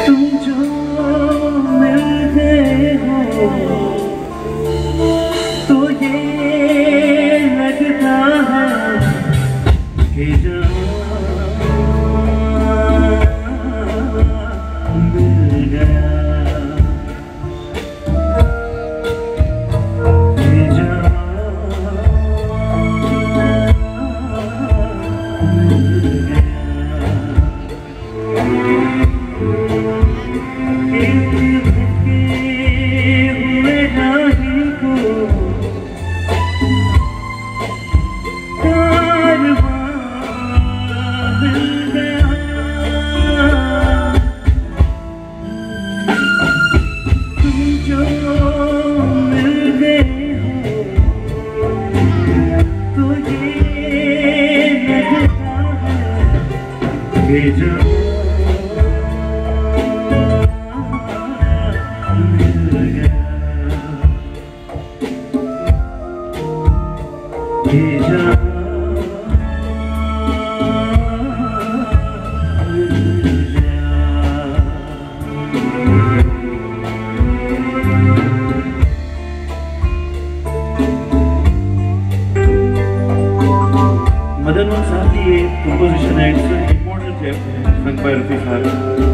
तुम जो मिल गए हो तो ये लगता है कि जान मिल गया, कि जान मिल गया। मदन मोहन साहब की ये कंपोजिशन है, it's immortal gem, sung by Rafi साहब।